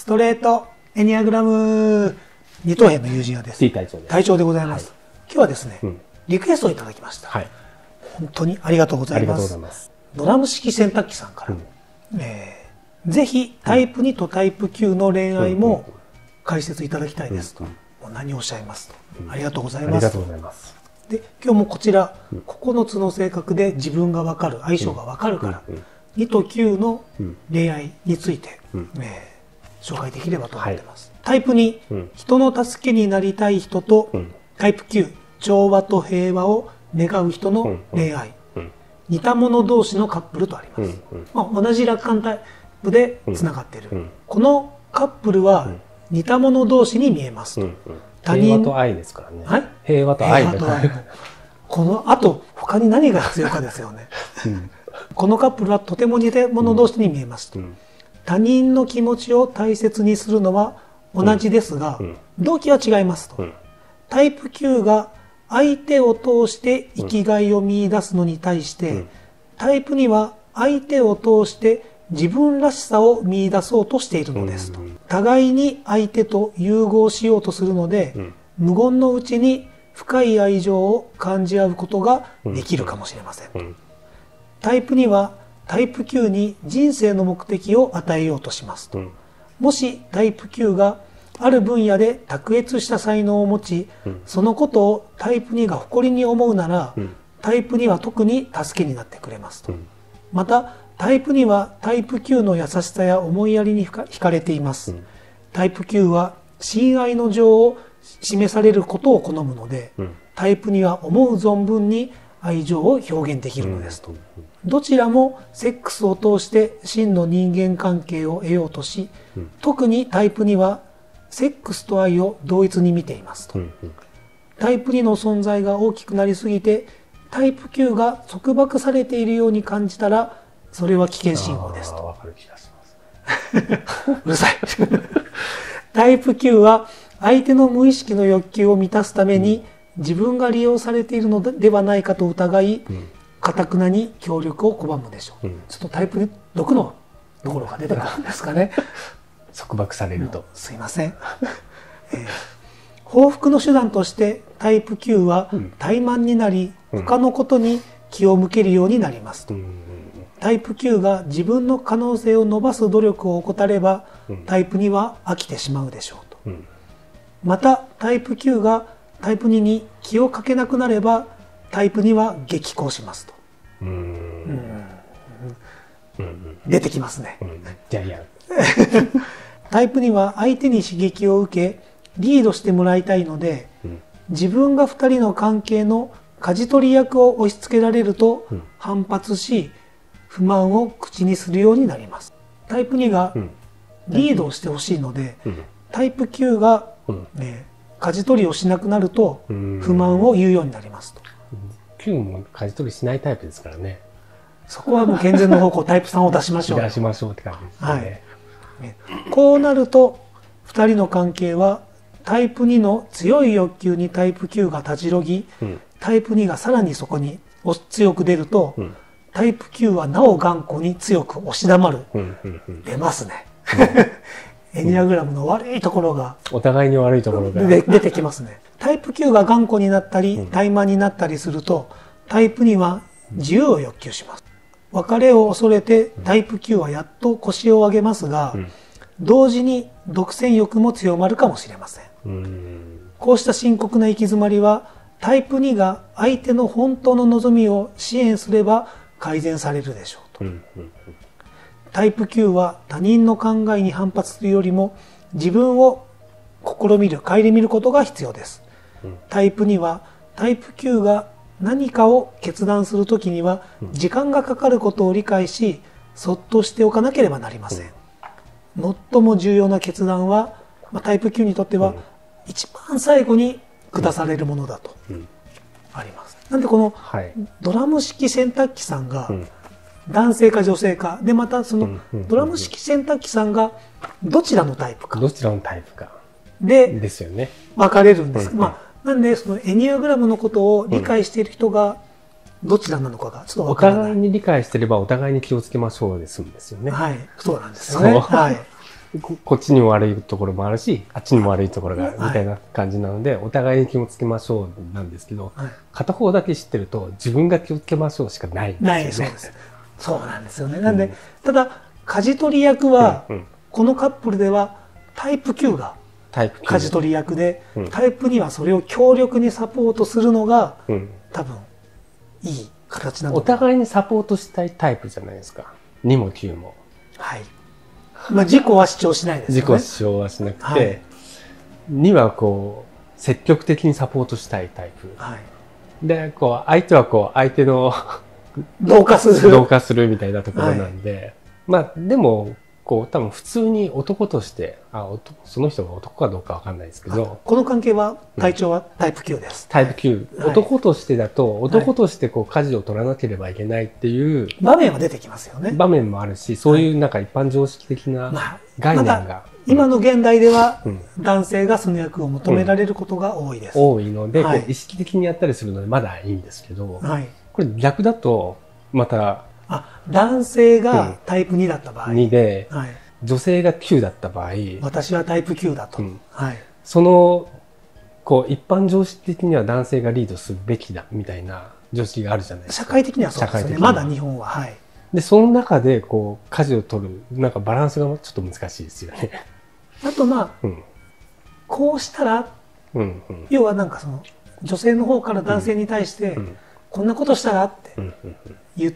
トレートエニアグラム二等兵の友人はです。 T 隊長です。 隊長でございます。今日はですね、リクエストをいただきました。本当にありがとうございます。ドラム式洗濯機さんから、ぜひタイプ2とタイプ9の恋愛も解説いただきたいですと。何をおっしゃいますと。ありがとうございます。 ありがとうございます。 で、今日もこちら、9つの性格で自分がわかる、相性がわかるから、2と9の恋愛について、紹介できればと思っています。タイプ2、人の助けになりたい人と、タイプ9、調和と平和を願う人の恋愛。似た者同士のカップルとあります。同じ楽観タイプでつながっている。このカップルは似た者同士に見えますと。 平和と愛ですからね。はい、平和と愛。 この後、他に何が必要かですよね。このカップルはとても似た者同士に見えますと。他人の気持ちを大切にするのは同じですが、動機は違いますと。タイプ9が相手を通して生きがいを見出すのに対して、タイプ2は相手を通して自分らしさを見出そうとしているのですと。互いに相手と融合しようとするので、無言のうちに深い愛情を感じ合うことができるかもしれません。タイプ2はタイプ9に人生の目的を与えようとしますと。もしタイプ9がある分野で卓越した才能を持ち、そのことをタイプ2が誇りに思うなら、タイプ2は特に助けになってくれますと。また、タイプ2はタイプ9の優しさや思いやりに惹かれています。タイプ9は親愛の情を示されることを好むので、タイプ2は思う存分に愛情を表現できるのですと。どちらもセックスを通して真の人間関係を得ようとし、特にタイプ2はセックスと愛を同一に見ていますと。タイプ2の存在が大きくなりすぎて、タイプ9が束縛されているように感じたら、それは危険信号ですと。 わかる気がします。 うるさい。タイプ9は相手の無意識の欲求を満たすために自分が利用されているのではないかと疑い、頑くなに協力を拒むでしょう。ちょっとタイプ6のところが出てくるんですかね。 束縛されると。 すいません。報復の手段としてタイプ9は怠慢になり、他のことに気を向けるようになりますと。タイプ9が自分の可能性を伸ばす努力を怠れば、タイプ2は飽きてしまうでしょうと。またタイプ9がタイプ2に気をかけなくなれば、タイプ2は激高しますと。出てきますね。 ジャイアン。 タイプ2は相手に刺激を受けリードしてもらいたいので、自分が2人の関係の舵取り役を押し付けられると反発し、不満を口にするようになります。タイプ2がリードをしてほしいので、タイプ9が舵取りをしなくなると不満を言うようになりますと。 9も舵取りしないタイプですからね。 そこはもう健全の方向、タイプ3を出しましょう。 出しましょうって感じですね。 こうなると2人の関係はタイプ2の強い欲求にタイプ9がたじろぎ、タイプ2がさらにそこに強く出ると、タイプ9はなお頑固に強く押し黙る。出ますね。エニアグラムの悪いところがお互いに悪いところが出てきますね。タイプ9が頑固になったり怠慢になったりすると、タイプ2は自由を欲求します。別れを恐れてタイプ9はやっと腰を上げますが、同時に独占欲も強まるかもしれません。こうした深刻な行き詰まりはタイプ2が相手の本当の望みを支援すれば改善されるでしょうと。タイプ9は他人の考えに反発するよりも自分を顧みることが必要です。タイプ2はタイプ9が何かを決断するときには時間がかかることを理解し、そっとしておかなければなりません。最も重要な決断は、タイプ9にとっては一番最後に下されるものだとあります。なんでこのドラム式洗濯機さんが男性か女性かで、またそのドラム式洗濯機さんがどちらのタイプかですよね。 分かれるんです。なんでそのエニアグラムのことを理解している人がどちらなのかがちょっと分からない。 お互いに理解してればお互いに気をつけましょうで済むんですよね。 はい、そうなんですよね。はい。 こっちにも悪いところもあるし、あっちにも悪いところがあるみたいな感じなので、お互いに気をつけましょうなんですけど、片方だけ知ってると自分が気をつけましょうしかないんですよね。 ない、そうです。そうなんですよね。なんで、ただ、舵取り役は、このカップルではタイプ9が舵取り役で、タイプ2はそれを強力にサポートするのが、多分、いい形なの。 お互いにサポートしたいタイプじゃないですか。2も9も。 はい。まあ、自己は主張しないですよね。 自己は主張はしなくて、2はこう、積極的にサポートしたいタイプ。で、こう、相手はこう、相手の同化するみたいなところなんで、まあ、でも、こう、多分普通に男として、その人が男かどうかわかんないですけど、 この関係は、体調はタイプ9です。 タイプ9。男としてだと、男としてこう、舵を取らなければいけないっていう、 場面は出てきますよね。 場面もあるし、そういうなんか一般常識的な概念が。 今の現代では、男性がその役を求められることが多いです。 多いので、意識的にやったりするので、まだいいんですけど、これ逆だと、また、 男性がタイプ2だった場合、 2で、女性が9だった場合、 私はタイプ9だと。 その、こう、一般常識的には男性がリードするべきだ、みたいな常識があるじゃないですか。 社会的にはそうですね。まだ日本は。 で、その中で、こう、舵を取る、なんかバランスがちょっと難しいですよね。 あと、まあ、こうしたら、要はなんかその、女性の方から男性に対して、こんなことしたらって言って、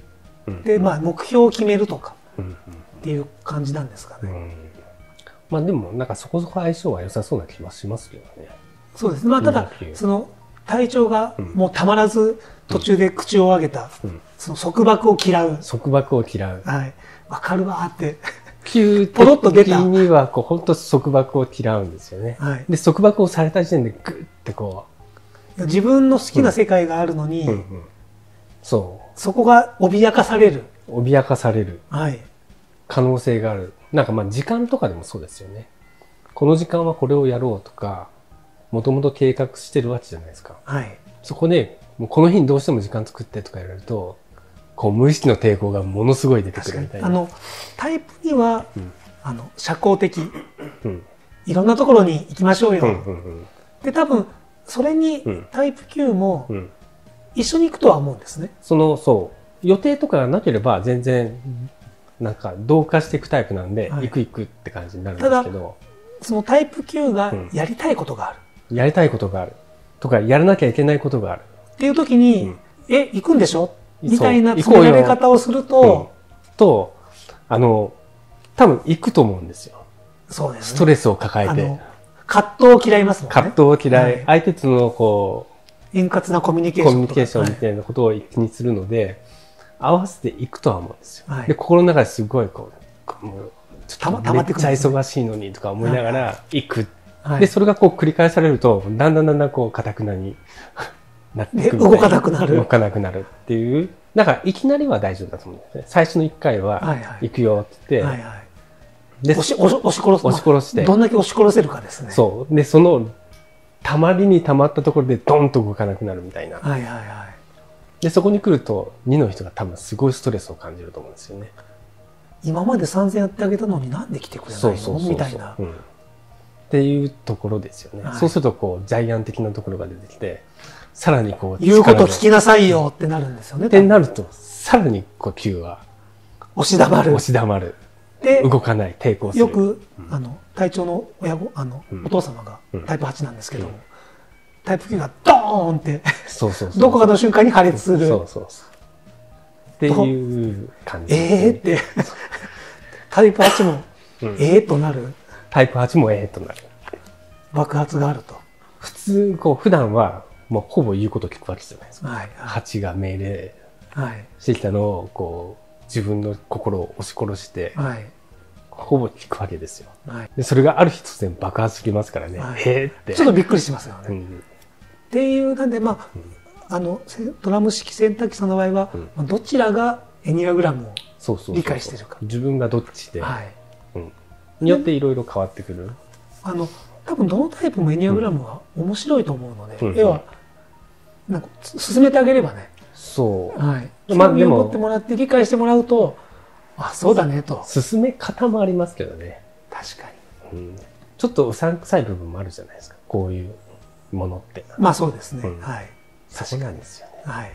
まあ、目標を決めるとか、っていう感じなんですかね。 まあでも、なんかそこそこ相性は良さそうな気はしますけどね。 そうですね。まあただ、その、体調がもうたまらず途中で口を上げた、その束縛を嫌う。 束縛を嫌う。 はい。わかるわーって。 ポロッと出た。には、こう、本当束縛を嫌うんですよね。で、束縛をされた時点でグッてこう。自分の好きな世界があるのに、 そこが脅かされる。 脅かされる。可能性がある。なんかまあ時間とかでもそうですよね。この時間はこれをやろうとか、もともと計画してるわけじゃないですか。そこで、もうこの日にどうしても時間作ってとか言われると、こう無意識の抵抗がものすごい出てくるみたいな。 タイプには、社交的、いろんなところに行きましょうよ。で、多分、それにタイプ9も一緒に行くとは思うんですね。 そう。予定とかがなければ全然、なんか同化していくタイプなんで、行くって感じになるんですけど。 そのタイプ9がやりたいことがある。 やりたいことがある。とか、やらなきゃいけないことがある。 っていう時に、行くんでしょみたいな詰められ方をすると、 多分行くと思うんですよ。 そうですね。 ストレスを抱えて。 葛藤を嫌いますもんね。 葛藤を嫌い。相手とのこう、円滑なコミュニケーション。 コミュニケーションみたいなことを気にするので、合わせていくとは思うんですよ。で、心の中ですごいこう、もう、めっちゃ忙しいのにとか思いながら行く。で、それがこう繰り返されると、だんだんこう、堅くなになってくる。 動かなくなる。 動かなくなるっていう。だから、いきなりは大丈夫だと思うんですね。最初の1回は、行くよって言って、 で、押し殺して。どんだけ押し殺せるかですね。 そう。で、その、たまりにたまったところでドンと動かなくなるみたいな。で、そこに来ると、2の人が多分すごいストレスを感じると思うんですよね。 今まで3000やってあげたのになんで来てくれないのみたいな。 っていうところですよね。そうすると、こう、ジャイアン的なところが出てきて、さらにこう、 言うこと聞きなさいよってなるんですよね。 ってなると、さらにこう、9は、 押し黙る。 押し黙る。で、動かない、抵抗する。 よく、隊長のお父様がタイプ8なんですけど、タイプ9がドーンって、どこかの瞬間に破裂する。っていう感じ。 ってタイプ8もとなる。 タイプ8もとなる。 爆発があると。 普通、こう、普段は、もうほぼ言うこと聞くわけじゃないですか。8が命令してきたのを、こう、自分の心を押し殺して、ほぼ聞くわけですよ。で、それがある日突然爆発してきますからね。って。 ちょっとびっくりしますよね。っていう、なんで、まあ、ドラム式洗濯機さんの場合は、どちらがエニアグラムを理解しているか。 自分がどっちで。によっていろいろ変わってくる。 多分どのタイプもエニアグラムは面白いと思うので、要は、なんか進めてあげればね。 そう。 興味を持ってもらって理解してもらうと、あ、そうだねと。 進め方もありますけどね。 確かに、うん、ちょっとうさんくさい部分もあるじゃないですか、こういうものって。 まあそうですね、 うん、 はい。 そうなんですよね。 はい。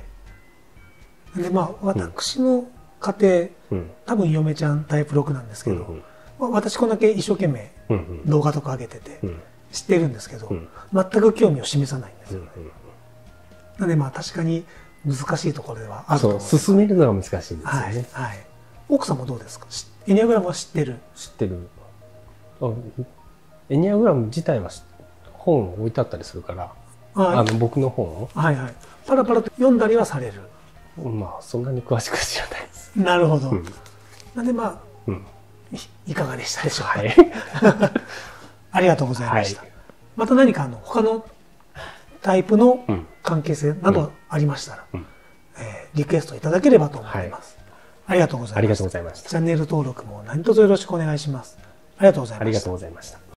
でまあ私の家庭、うん、多分嫁ちゃんタイプ6なんですけど、うんうん、私こんだけ一生懸命動画とか上げてて知ってるんですけど、うん、全く興味を示さないんですよね。うんうん、なのでまあ確かに難しいところではあると思います。 そう、進めるのが難しいですよね。 はいはい、奥さんもどうですか？エニアグラムは知ってる？ 知ってる。エニアグラム自体は本置いてあったりするから、僕の本を、 はいはい、パラパラと読んだりはされる？ まあそんなに詳しく知らないです。 なるほど。うん、なんでまあ、うん、いかがでしたでしょうか？はい、ありがとうございました。はい、また何か他のタイプの関係性などありましたら、うん、リクエストいただければと思います。はい、ありがとうございました。 ありがとうございました。 チャンネル登録も何卒よろしくお願いします。ありがとうございました。 ありがとうございました。